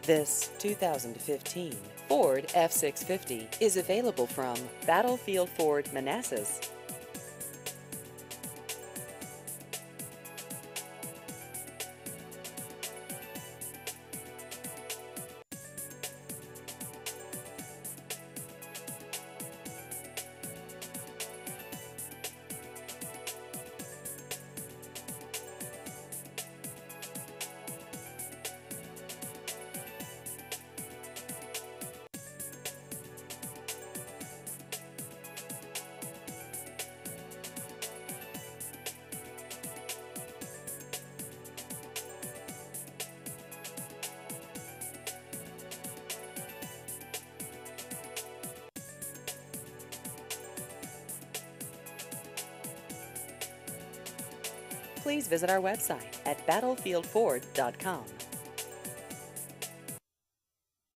This 2015 Ford F-650 is available from Battlefield Ford Manassas. Please visit our website at battlefieldford.com.